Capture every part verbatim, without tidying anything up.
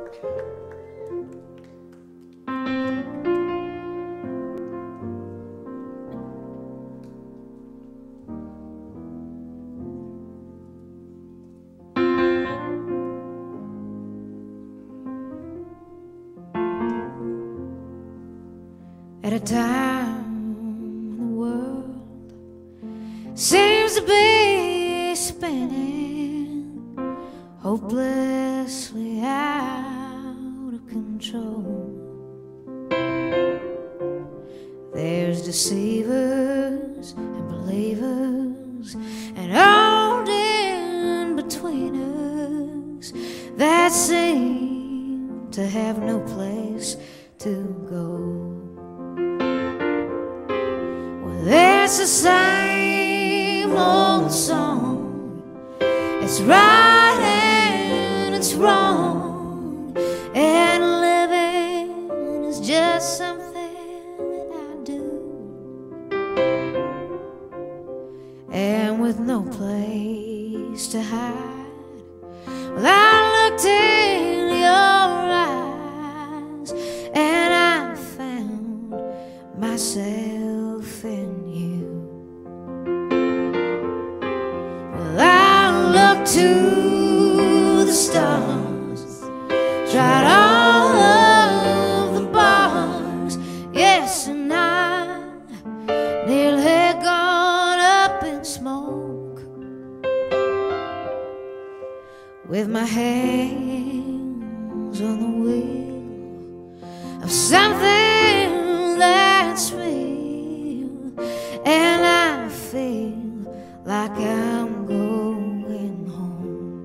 At a time when the world seems to be spinning hopelessly out of control, there's deceivers and believers and all in between us that seem to have no place to go. It's the same old song. It's right and it's wrong, and living is just something that I do. And with no place to hide, well, I looked in your eyes and I found myself in you. Well, I looked to the stars, tried all of the bars, yes, and I nearly had gone up in smoke. With my hands on the wheel of something that's real, and I feel like I'm going home.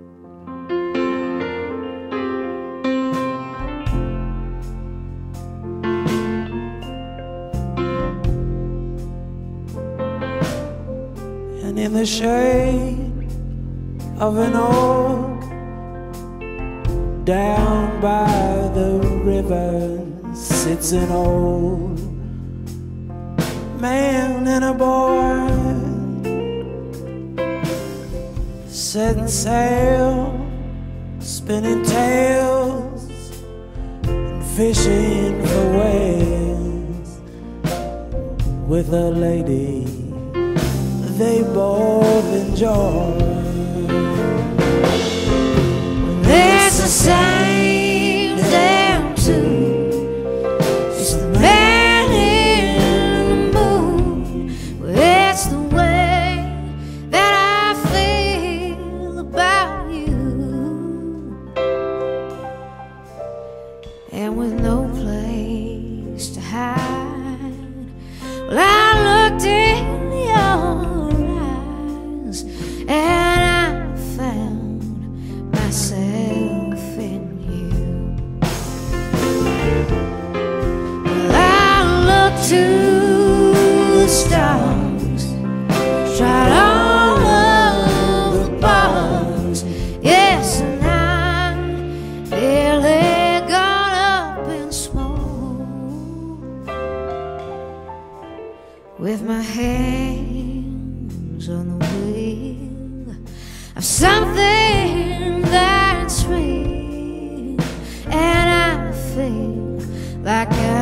And in the shade of an oak down by the river sits an old man and a boy, setting sail, spinning tales, and fishing for whales with a lady they both enjoy. There's the same damn tune. She's the man in the moon. Well, it's the way that I feel about you. And with no place to hide, well, I looked in your eyes and I found myself in you. Well, I looked to the stars, tried all of the bars, yes, and I nearly got up in smoke. With my hands on the wheel of something that's real, and I feel like I